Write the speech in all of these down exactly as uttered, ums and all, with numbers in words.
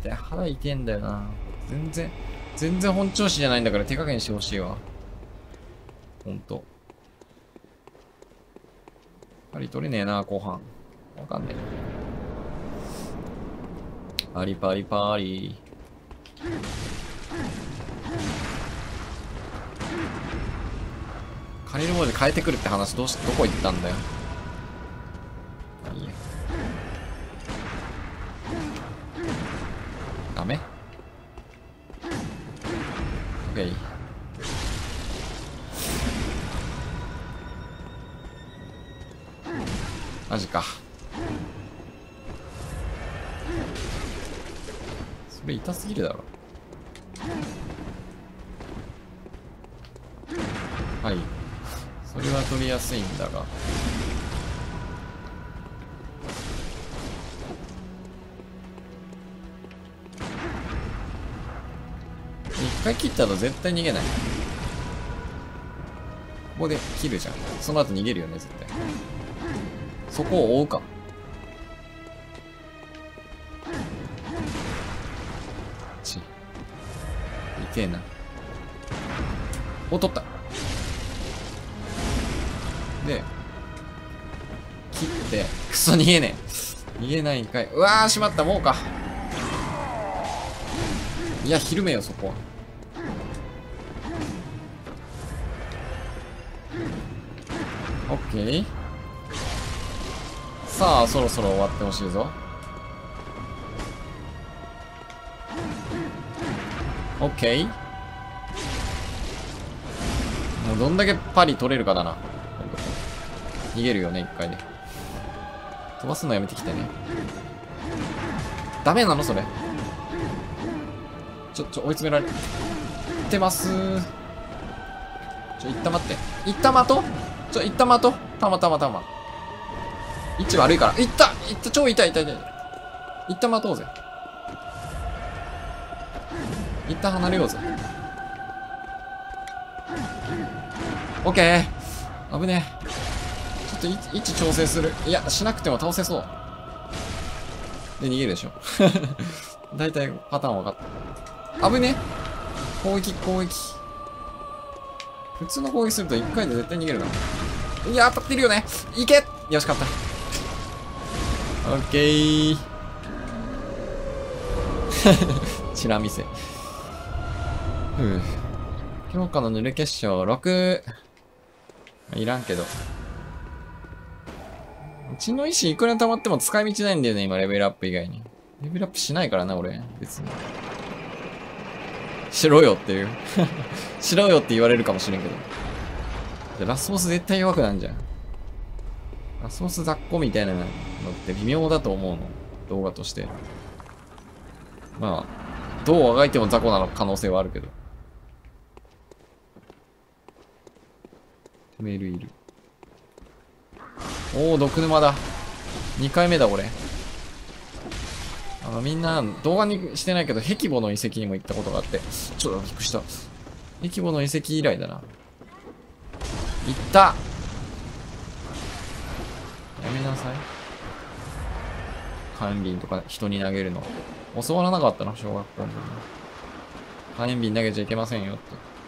痛い。肌痛いんだよな。全然、全然本調子じゃないんだから手加減してほしいわ。ほんと。パリ取れねえな、後半。わかんねえ。パリパリパリ。借りるもので変えてくるって話、どうし、どこ行ったんだよ。いいや。ダメ？ OK。マジか。それ痛すぎるだろ。はい。それは取りやすいんだが。一回切ったら絶対逃げない。ここで切るじゃん。その後逃げるよね、絶対。そこを追うか。ち。痛えな。お、取った。で、切って、クソ逃げねえ。逃げないんかい。うわー、しまった、もうか。いや、ひるめよ、そこは。オッケー。さあ、そろそろ終わってほしいぞ。オッケー。もうどんだけパリ取れるかだな。逃げるよね、一回で。飛ばすのやめてきてね。ダメなのそれ。ちょ、ちょ、追い詰められてますー。ちょ、一旦待って。一旦待とう。ちょ、一旦待とう。たまたまたま。位置悪いから。いったいった、超痛い痛い痛い。一旦待とうぜ。一旦離れようぜ。オッケー。危ねえ。ちょっと位置調整する。いや、しなくても倒せそう。で、逃げるでしょ。だいたいパターン分かった。危ねえ。攻撃、攻撃。普通の攻撃するといっかいで絶対逃げるな。いや、当たってるよね。いけ！よし、勝った。オッケー。チラ見せ。ふぅ。強化のぬる結晶ろく。いらんけど。うちの石いくら溜まっても使い道ないんだよね、今レベルアップ以外に。レベルアップしないからな、俺。別に。しろよっていう。しろよって言われるかもしれんけど。ラスボス絶対弱くなんじゃん。ラスボス雑魚みたいなのって微妙だと思うの。動画として。まあ、どうあがいても雑魚なの可能性はあるけど。メールいる。おお、毒沼だ。にかいめだ、俺。あの、みんな、動画にしてないけど、壁母の遺跡にも行ったことがあって。ちょっとびっくりした。壁母の遺跡以来だな。行ったやめなさい。火炎瓶とか人に投げるの。教わらなかったな、小学校の時に。火炎瓶投げちゃいけませんよって。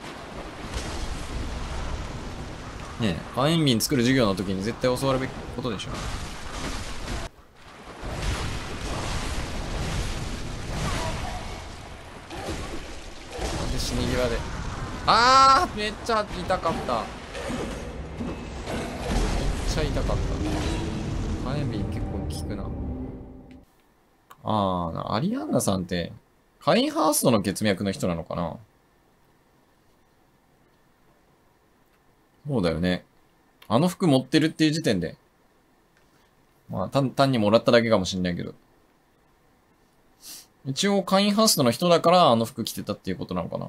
ねえ、火炎瓶作る授業の時に絶対教わるべきことでしょ。なんで死に際で。あーめっちゃ痛かった。めっちゃ痛かった。火炎瓶結構効くな。あー、アリアンナさんって、カインハーストの血脈の人なのかな。そうだよね。あの服持ってるっていう時点で。まあ、単、単にもらっただけかもしんないけど。一応、カインハーストの人だから、あの服着てたっていうことなのかな。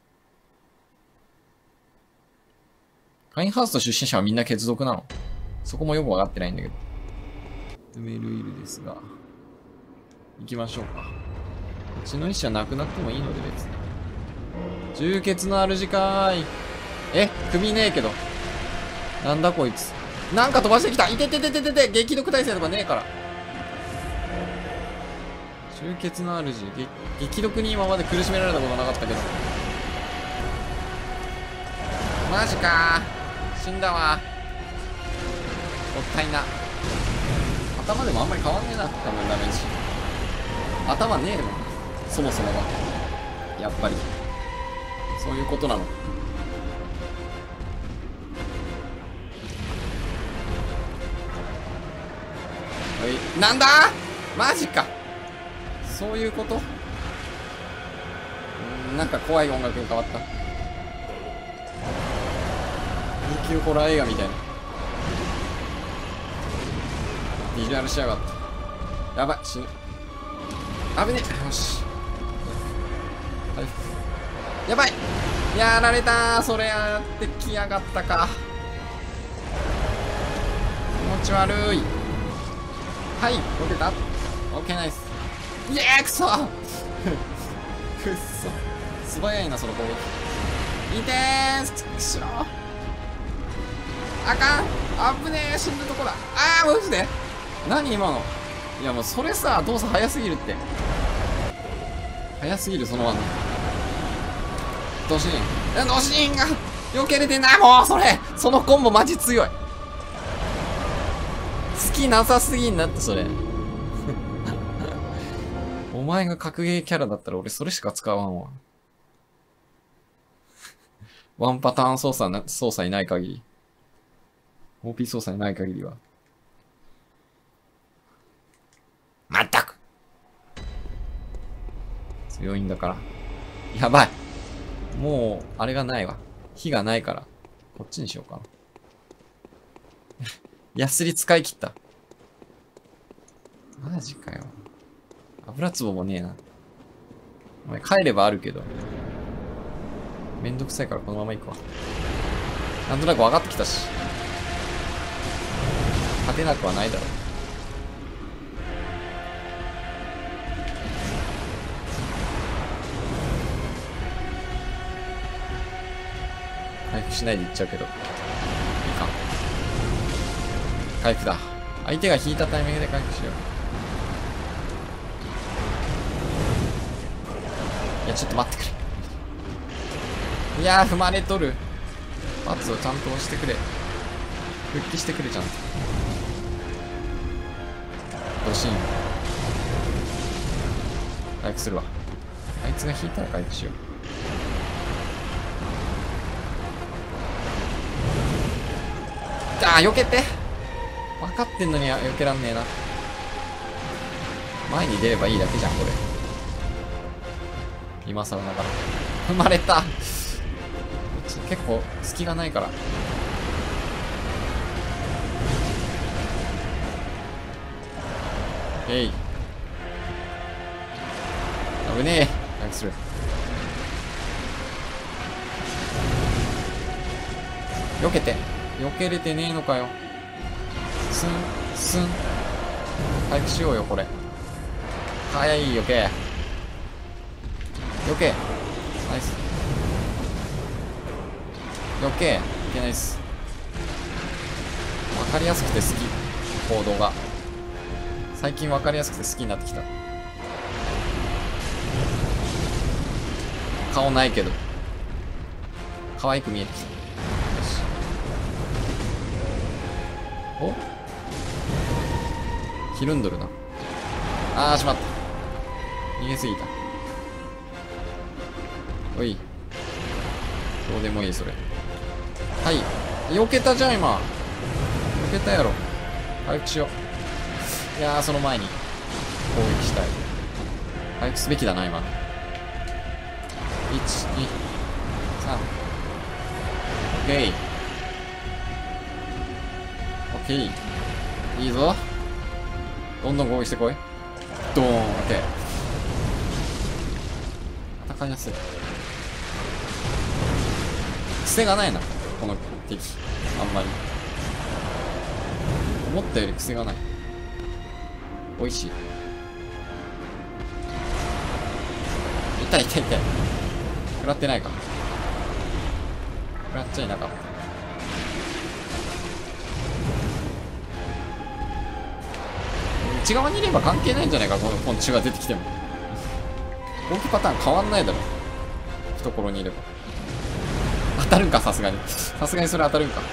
カインハースト出身者はみんな血族なの？そこもよくわかってないんだけど。メルイルですが。行きましょうか。うちの意志はなくなってもいいので別に。充血の主かーい。え、首ねえけど。なんだこいつ。なんか飛ばしてきた。いてててててて、激毒耐性とかねえから。 充血の主、激激毒に今まで苦しめられたことなかったけど。マジかー。死んだわ。もったいな。頭でもあんまり変わんねえな、多分ダメージ。頭ねえもん。そもそもが。やっぱり。そういうことなの。おい、なんだーマジか。そういうこと？んー、なんか怖い音楽に変わった。B 級ホラー映画みたいな。ビジュアルしやがった。やばい、死ぬ。危ねえ。よし。回復。やばいやられたー。それやってきやがったか。気持ち悪い。はい、オッケーだ。オッケーナイス。イエーくそくっそ。素早いな、その攻撃。いてーくしろあかんあぶねえ死ぬとこだ。あーマジで何今の。いやもうそれさ、動作早すぎるって。早すぎる、その技。ドシーン。ドシーンが避けれてない。もうそれそのコンボマジ強い。好きなさすぎんなって、それ。お前が格ゲーキャラだったら俺それしか使わんわ。ワンパターン操作な、操作いない限り。オーピー 操作いない限りは。まったく強いんだから。やばいもう、あれがないわ。火がないから。こっちにしようかな。ヤスリ使い切った。マジかよ。油壺もねえな。お前帰ればあるけど。めんどくさいからこのまま行くわ。なんとなく分かってきたし。勝てなくはないだろう。回復しないでいっちゃうけど。いいか。回復だ。相手が引いたタイミングで回復しよう。いや、ちょっと待ってくれ。いやー、踏まれとる。バツをちゃんと押してくれ。復帰してくれ、ちゃんと。ドシーン。回復するわ。あいつが引いたら回復しよう。あー、避けて。分かってんのに避けらんねえな。前に出ればいいだけじゃん、これ。今更ながら。踏まれた。結構隙がないから。えい。危ねえ。回復する。避けて。避けれてねえのかよ。スン、スン。回復しようよ、これ。早い、避け。避け。ナイス。避け。いけないっす。わかりやすくて好き。行動が。最近わかりやすくて好きになってきた。顔ないけど。可愛く見えてきた。よし。おひるんどるな。あー、しまった。逃げすぎた。おい。どうでもいい、それ。はい。避けたじゃん、今。避けたやろ。回復しよう。いやー、その前に攻撃したい。回復すべきだな、今。いち、に、さん。オッケー。オッケー。いいぞ。どんどん攻撃してこい。ドーン。オッケー。戦いやすい。癖がないな、この敵。あんまり。思ったより癖がない。美味しい。痛い痛い痛い。食らってないか。食らっちゃいなかった。攻内側にいれば関係ないんじゃないか、このこの血が出てきても。攻撃パターン変わんないだろ。懐にいれば。当たるんか、さすがに。さすがにそれ当たるんか。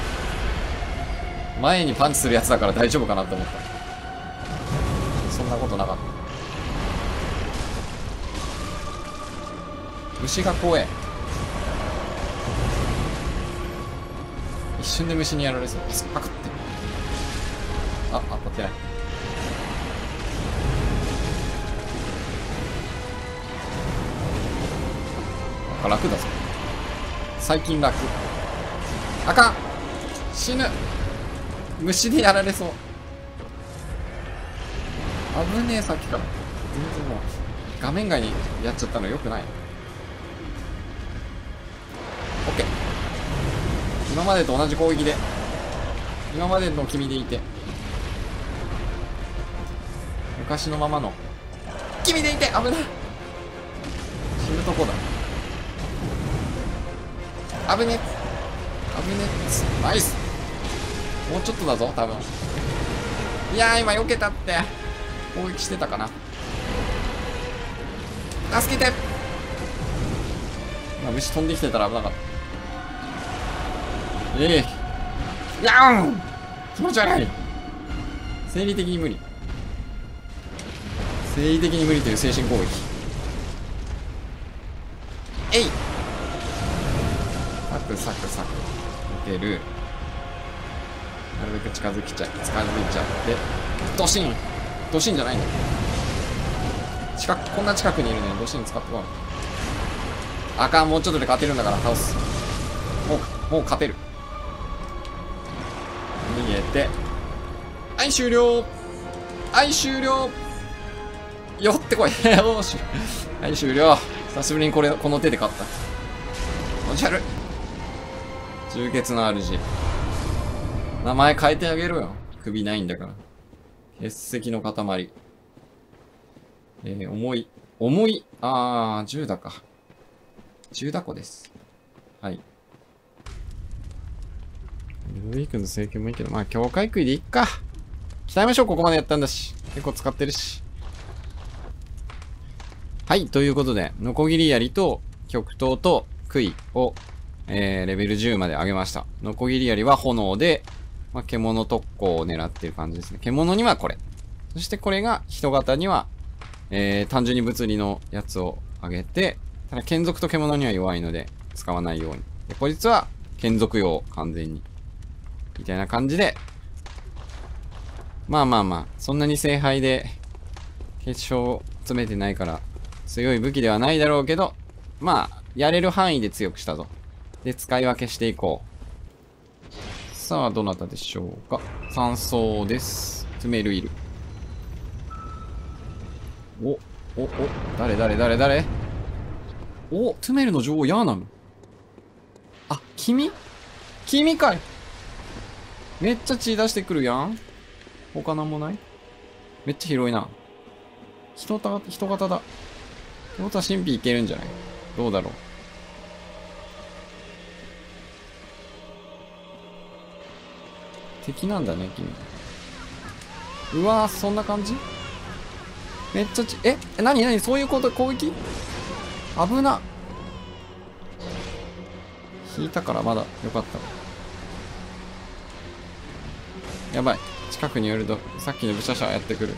前にパンチするやつだから大丈夫かなって思った。そんなことなかった。虫が怖え。一瞬で虫にやられそう。パクって。あ、当たってない。あ、楽だぞ。最近楽。あかん、死ぬ。虫でやられそう。危ねえ、さっきから。全然もう、画面外にやっちゃったのよくない。オッケー。今までと同じ攻撃で。今までの君でいて。昔のままの。君でいて危ない。死ぬとこだ。危ねえ。危ねえ。ナイス。もうちょっとだぞ、多分。いやー、今避けたって。攻撃してたかな。助けて。今、虫飛んできてたら危なかった。ええー。やーん、気持ち悪い。生理的に無理。生理的に無理という精神攻撃。えい。サクサクサク。抜ける。なるべく近づきちゃい、近づいちゃって、ドシンドシンじゃないんだ。近く、こんな近くにいるのにドシン使ってこない。あかん、もうちょっとで勝てるんだから倒す。もう、もう勝てる。逃げて。はい、終了。はい、終了。寄ってこい。よし。はい、終了。久しぶりにこれ、この手で勝った。気持ち悪い。充血の主。名前変えてあげろよ。首ないんだから。血石の塊。えー、重い。重い。あー、銃だか。銃だこです。はい。ルドウィークの聖剣もいいけど、まあ、境界食いでいっか。鍛えましょう、ここまでやったんだし。結構使ってるし。はい、ということで、ノコギリ槍と極東と杭を、えー、レベルじゅうまで上げました。ノコギリ槍は炎で、まあ、獣特攻を狙ってる感じですね。獣にはこれ。そしてこれが人型には、えー、単純に物理のやつを上げて、ただ剣属と獣には弱いので使わないように。で、こいつは剣属用、完全に。みたいな感じで、まあまあまあ、そんなに聖杯で決勝詰めてないから強い武器ではないだろうけど、まあ、やれる範囲で強くしたぞ。で、使い分けしていこう。さあ、どなたでしょうか。三層です。ツメルいる。お、お、お、誰誰誰誰お、トゥメルの女王ヤーナム。あ、君君かい。めっちゃ血出してくるやん。他なんもない。めっちゃ広いな。人た、人型だ。ってことは神秘いけるんじゃない？どうだろう。敵なんだね、君。うわー、そんな感じ？めっちゃち、え、なになにそういうこと、攻撃？危な。引いたからまだよかった。やばい。近くに寄ると、さっきの武者者やってくる。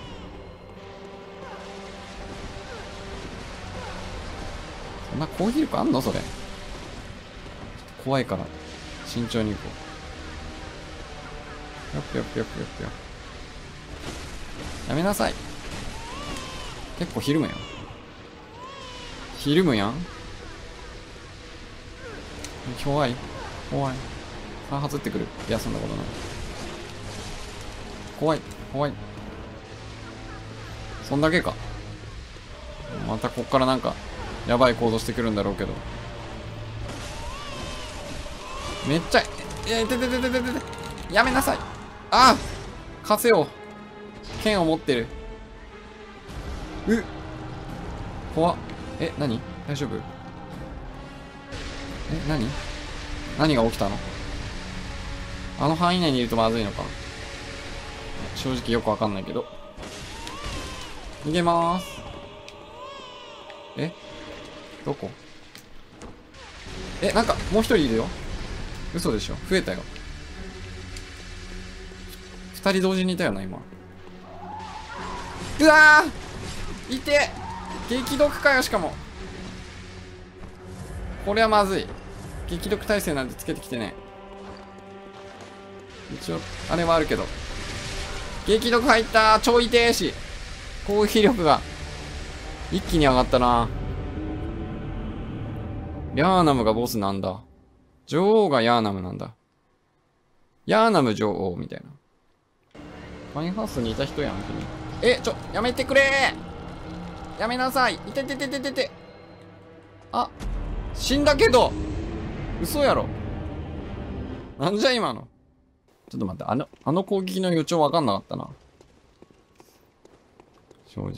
そんな攻撃力あんのそれ。ちょっと怖いから、慎重に行こう。よっぴよっぴよっぴよっぴよ。やめなさい。結構ひるむやん。ひるむやん。怖い。怖い。さん発ってくる。いや、そんなことない。怖い。怖い。そんだけか。またこっからなんか、やばい行動してくるんだろうけど。めっちゃ、え、ててててててて。やめなさい。ああ風を。剣を持ってる。う怖っ。え、何大丈夫？え、何何が起きたの？あの範囲内にいるとまずいのか。 正直よくわかんないけど。逃げまーす。えどこ？え、なんか、もう一人いるよ。嘘でしょ。増えたよ。二人同時にいたよな、今。うわーいて激毒かよ、しかも。これはまずい。激毒耐性なんてつけてきてね。一応、あれはあるけど。激毒入ったー。超痛えし。攻撃力が一気に上がったな。ヤーナムがボスなんだ。女王がヤーナムなんだ。ヤーナム女王みたいな。ファインハウスにいた人やん、君。え、ちょ、やめてくれー。やめなさい。いてててててて。あ、死んだけど。嘘やろ。なんじゃ今の。ちょっと待って、あの、あの攻撃の予兆わかんなかったな。正直。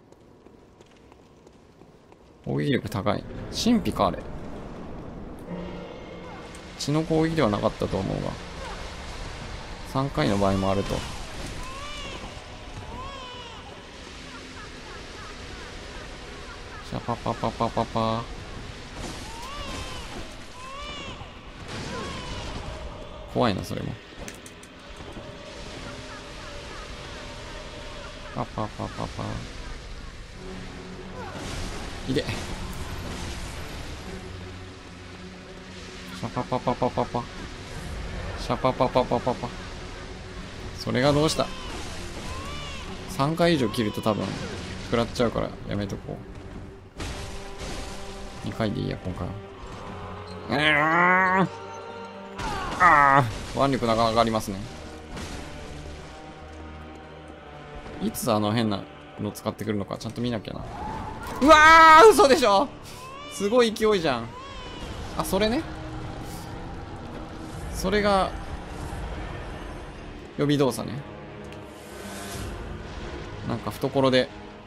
攻撃力高い。神秘か、あれ。血の攻撃ではなかったと思うが。さんかいの場合もあると。シャパパパパパパ。怖いな、それも。パパパパパ。いで。シャパパパパパパ。シャパパパパパパ。それがどうした？ さん 回以上切ると多分、食らっちゃうからやめとこう。にかいでいいや、今回は。うーん。ああ、腕力なかなか上がりますね。いつあの変なの使ってくるのかちゃんと見なきゃな。うわー、嘘でしょ。すごい勢いじゃん。あ、それね。それが予備動作ね。なんか懐で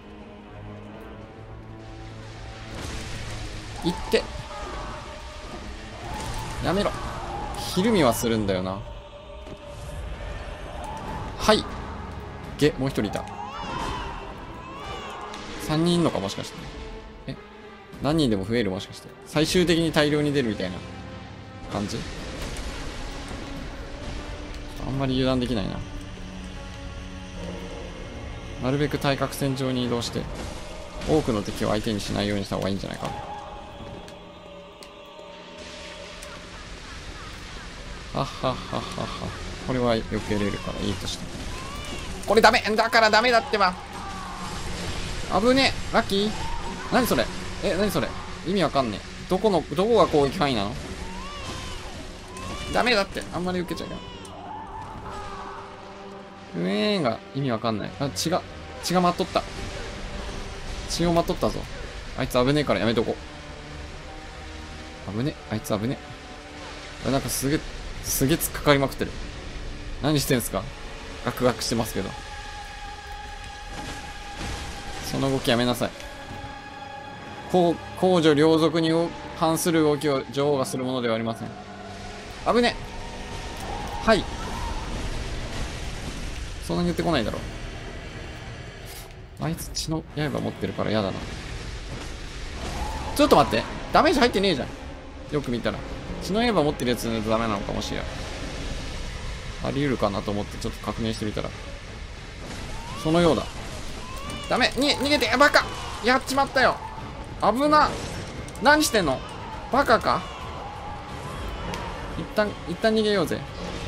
行ってやめろ。ひるみはするんだよな。はいげ、もう一人いた。さんにんいんのか、もしかして。え、何人でも増える、もしかして。最終的に大量に出るみたいな感じ。あんまり油断できないな。なるべく対角線上に移動して多くの敵を相手にしないようにした方がいいんじゃないか。はっはっはっはっは。これはよくやれるからいいとして。これダメだからダメだってば。危ねえ。ラッキー。何それ。え、何それ。意味わかんねえ。どこの、どこが攻撃範囲なの。ダメだって。あんまり受けちゃうから。うえーが意味わかんない。あ、血が、血がまっとった。血をまっとったぞ。あいつ危ねえからやめとこう。危ねえ。あいつ危ねえ。なんかすげえ、すげえ突っかかりまくってる。何してんすか。ガクガクしてますけど。その動きやめなさい。公序良俗に反する動きを女王がするものではありません。危ねはい。そんなに言ってこないだろう。あいつ血の刃持ってるから嫌だな。ちょっと待って。ダメージ入ってねえじゃん。よく見たら。血の刃持ってるやつじゃないとダメなのかもしれん。あり得るかなと思ってちょっと確認してみたら。そのようだ。ダメに、逃げてバカやっちまったよ。危な。何してんのバカか。一旦、一旦逃げようぜ。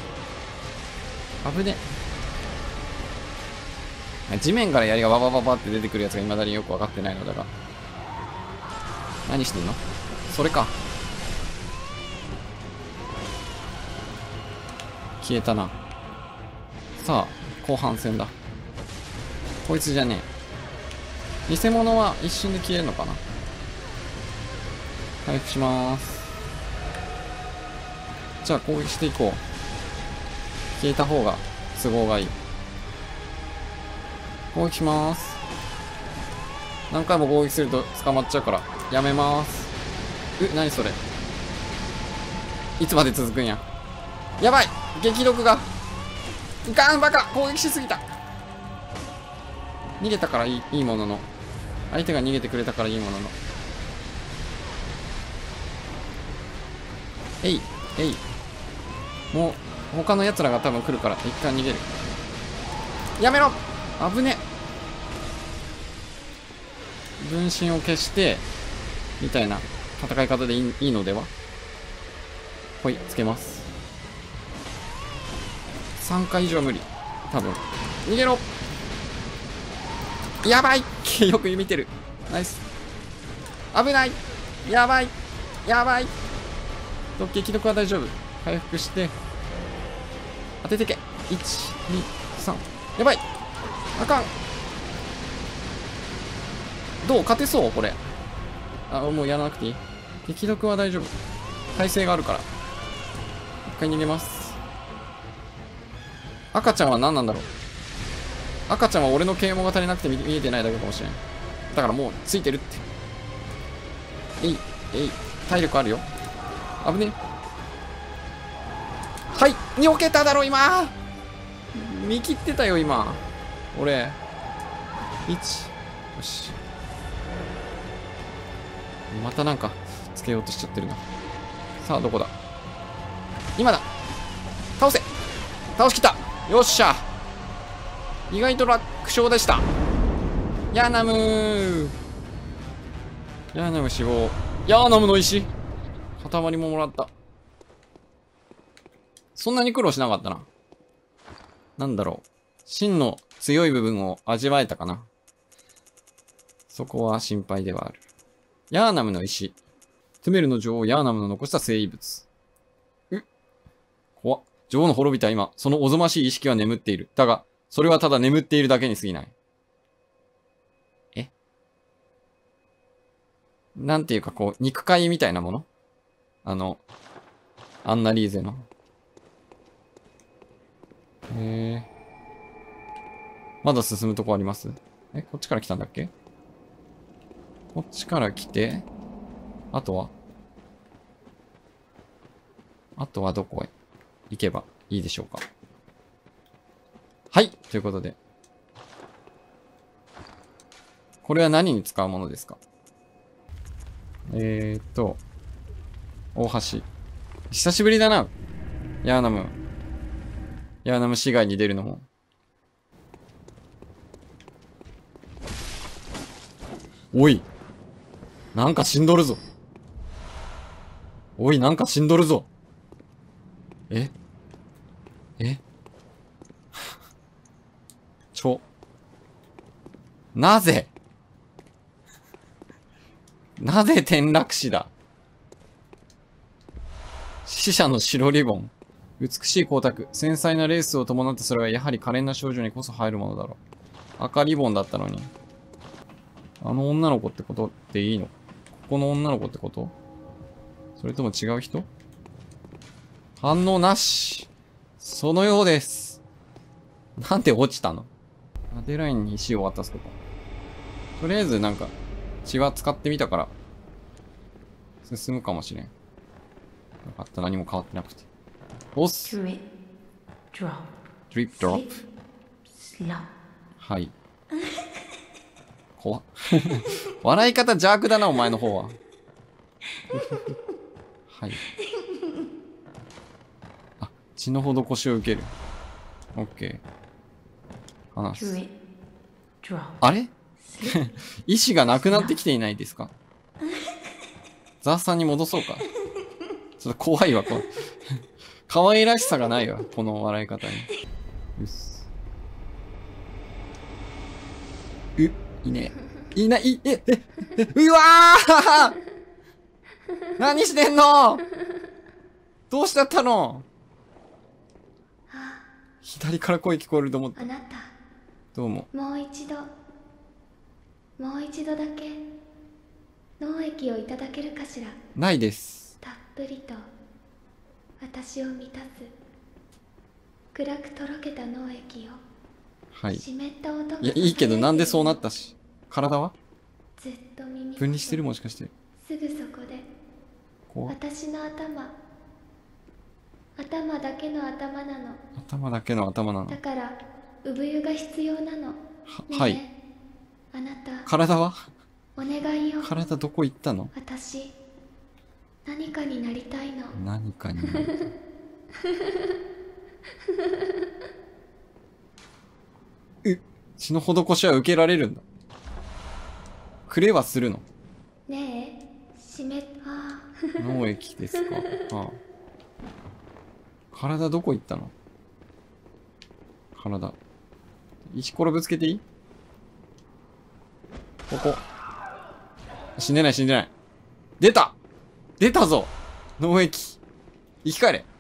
危ね。地面から槍がババババって出てくるやつが未だによく分かってないのだが。何してんのそれか。消えたな。さあ、後半戦だ。こいつじゃねえ。偽物は一瞬で消えるのかな。回復しまーす。じゃあ攻撃していこう。消えた方が都合がいい。攻撃しまーす。何回も攻撃すると捕まっちゃうからやめまーす。う、何それ。いつまで続くんや。やばい激毒がいかんバカ攻撃しすぎた。 逃げたからいい、いいものの。相手が逃げてくれたからいいものの。えい、えい。もう、他の奴らが多分来るから、一回逃げる。やめろ危ね。分身を消して、みたいな戦い方でいい、いいのでは。ほい、つけます。さんかい以上無理。多分。逃げろやばいよく見てる。ナイス。危ないやばいやばいと、激毒は大丈夫。回復して、当ててけ。いち、に、さん。やばいあかん。どう勝てそうこれ。あ、もうやらなくていい。激毒は大丈夫。耐性があるから。一回逃げます。赤ちゃんは何なんだろう。赤ちゃんは俺の啓蒙が足りなくて 見, 見えてないだけかもしれん。だからもうついてるって。えい、えい。体力あるよ。危ね。はい、におけただろ今。見切ってたよ今。俺。いち。よし。またなんかつけようとしちゃってるな。さあどこだ。今だ。倒せ。倒しきった。よっしゃ。意外と楽勝でした。ヤーナムー。ヤーナム死亡。ヤーナムの石塊ももらった。そんなに苦労しなかったな。なんだろう。真の強い部分を味わえたかな。そこは心配ではある。ヤーナムの石。トゥメルの女王ヤーナムの残した生物。うっ。怖っ。女王の滅びた今、そのおぞましい意識は眠っている。だが、それはただ眠っているだけに過ぎない。えなんていうかこう、肉塊みたいなものあの、アンナリーゼの。へえ。まだ進むとこあります？え、こっちから来たんだっけ？こっちから来て、あとはあとはどこへ行けばいいでしょうか。はい、ということで。これは何に使うものですか？えーっと、大橋。久しぶりだな。ヤーナム。ヤーナム市街に出るのも。おい。なんか死んどるぞ。おい、なんか死んどるぞ。ええちょ。なぜなぜ転落死だ。死者の白リボン。美しい光沢。繊細なレースを伴ってそれはやはり可憐な少女にこそ入るものだろう。赤リボンだったのに。あの女の子ってことっていいの？ここの女の子ってこと？それとも違う人？反応なし。そのようです。なんで落ちたの？アデラインに石を渡すとか。とりあえずなんか、血は使ってみたから、進むかもしれん。よかった、何も変わってなくて。押す。ドリップ、ドロップ。はい。怖っ。笑い方邪悪だな、お前の方は。はい。あ、血の施しを受ける。オッケー。話す。あれ意志がなくなってきていないですか？ザーさんに戻そうか。ちょっと怖いわ、これ。可愛らしさがないわ、この笑い方に。うっす。う、いねえ。いない、え、え、え、うわー何してんの？どうしちゃったの？左から声聞こえると思った。 あなた。 どうも。 もう一度。もう一度だけ脳液をいただけるかしら。 ないです。 たっぷりと私を満たす暗くとろけた脳液を。 はい。 湿った音がいや、いいけどなんでそうなったし。体はずっと耳分離してるもしかして。 すぐそこで私の頭頭だけの頭なの。 頭だけの頭なの。 だから産湯が必要なの。 は、はい。 あなた、 体はお願いよ。 体どこ行ったの？ 私、何かになりたいの。 何かになりたい。え、血の施しは受けられるんだ。くれはするの？ ねえ、湿っ、ああ。 脳液ですか。ああ。体どこ行ったの？体。石ころぶつけていい？ここ。死んでない死んでない。出た！出たぞ！脳液。生き返れ。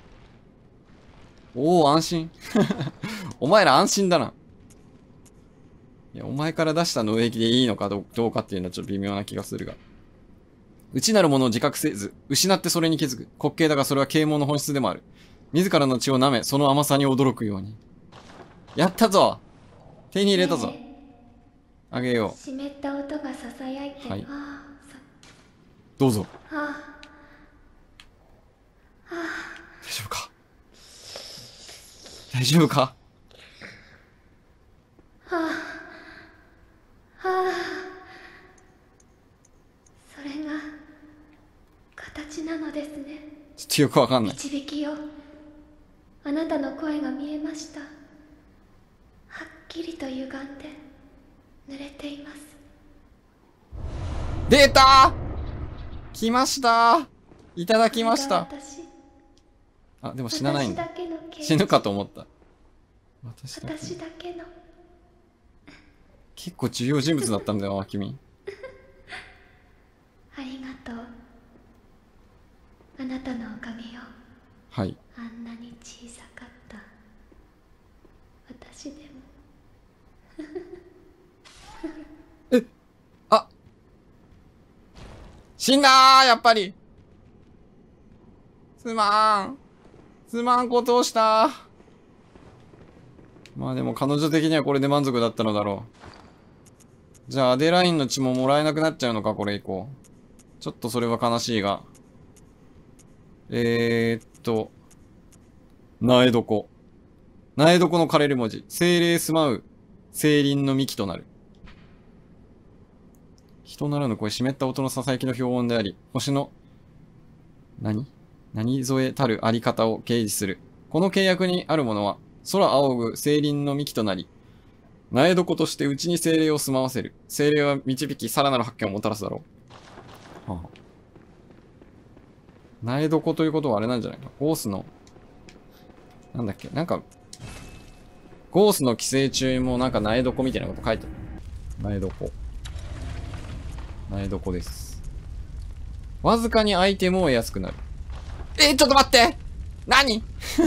おお、安心。お前ら安心だな。いや、お前から出した脳液でいいのかどうかっていうのはちょっと微妙な気がするが。内なるものを自覚せず、失ってそれに気づく。滑稽だがそれは啓蒙の本質でもある。自らの血を舐め、その甘さに驚くように。やったぞ！手に入れたぞ。 ねえ、 あげよ湿った音がささやいて、 はい。 ああ、さ、 う。どうぞ。 ああ、ああ、 大丈夫か？大丈夫か？ はあ、はあ、それが形なのですね。 ちょっとよくわかんない。 導きよ、あなたの声が見えました。はっきりと歪んで濡れています。 出た！来ました！いただきました。 これが私、 あ、でも死なないんだ。 私だけの刑事、 死ぬかと思った。私だけ。 私だけの。 結構重要人物だったんだよ、君。 ありがとう。あなたのおかげよ。 はい。 あんなに小さかった私でも。 え、あ、死んだー、やっぱり。すまーん。すまんことをしたー。まあでも彼女的にはこれで満足だったのだろう。じゃあアデラインの血ももらえなくなっちゃうのか、これ以降。ちょっとそれは悲しいが。えーっと。苗床。苗床の枯れる文字。精霊住まう。精輪の幹となる。人ならぬ声、湿った音の囁きの標音であり、星の、何何添えたるあり方を掲示する。この契約にあるものは、空仰ぐ精輪の幹となり、苗床として内に精霊を住まわせる。精霊は導き、さらなる発見をもたらすだろう。はあ、苗床ということはあれなんじゃないか。ゴースの、なんだっけ、なんか、ゴースの寄生虫もなんか苗床みたいなこと書いてある。苗床。苗床です。わずかにアイテムを得やすくなる。えー、ちょっと待って何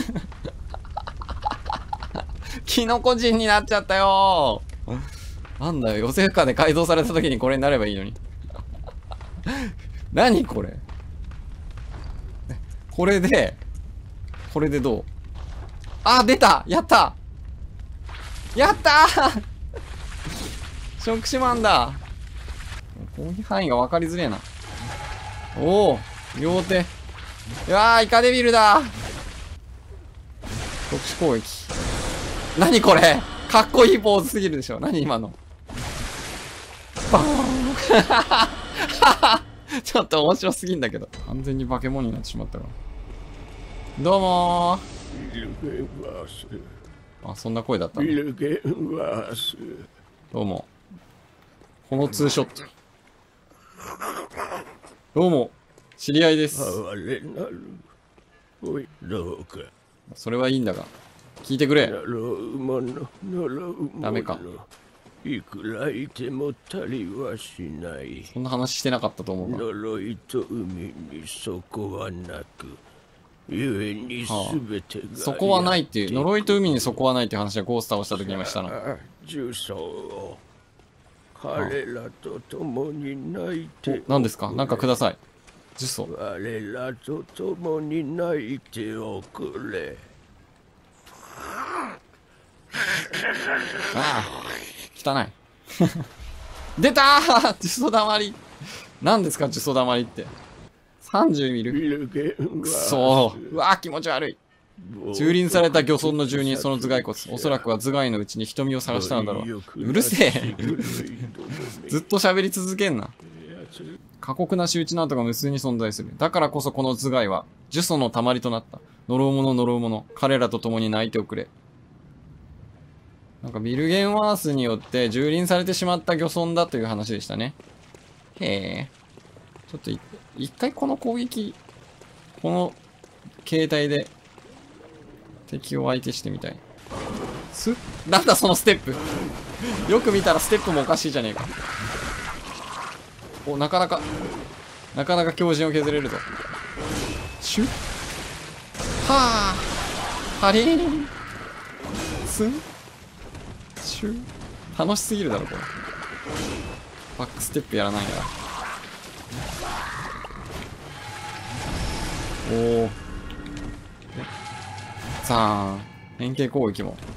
キノコ人になっちゃったよー。なんだよ、ヨセフカで改造された時にこれになればいいのに。何これこれで、これでどう？あ、出た！やったやったー触手マンだ。攻撃範囲が分かりづれえな。おお、両手。うわー、イカデビルだ。特殊攻撃。何これかっこいいポーズすぎるでしょ。何今の。バーンちょっと面白すぎんだけど。完全に化け物になってしまったから。どうもー。あ、そんな声だったの。どうも。このツーショット。どうも。知り合いです。それはいいんだが。聞いてくれ。ダメか。 いくらいても足りはしない。 そんな話してなかったと思うが。 呪いと海に底はなく、ゆえにすべてが、はあ、 底はないっていう、呪いと海に底はないっていう話はゴースターをした時にもしたな。 重曹を彼らと共に泣いて、 何ですか？なんかください。呪詛。 我らと共に泣いておくれ。 ああ、汚い。出たー呪詛だまり。何ですか呪詛だまりって。さんじゅう見る。くそー。うわー気持ち悪い。 蹂躙された漁村の住人、その頭蓋骨。おそらくは頭蓋のうちに瞳を探したのだろう。うるせえ。ずっと喋り続けんな。過酷な仕打ちなどが無数に存在する。だからこそこの頭蓋は、呪詛のたまりとなった。呪う者呪う者。彼らと共に泣いておくれ。なんかビルゲンワースによって蹂躙されてしまった漁村だという話でしたね。へえ。ちょっと一回この攻撃、この形態で敵を相手してみたい。すなんだそのステップ。よく見たらステップもおかしいじゃねえか。お、なかなか、なかなか強靭を削れるぞ。シュッ。はぁ。はりー。すん。シュッ。楽しすぎるだろ、これ。バックステップやらないやら。おー。さあ、変形攻撃も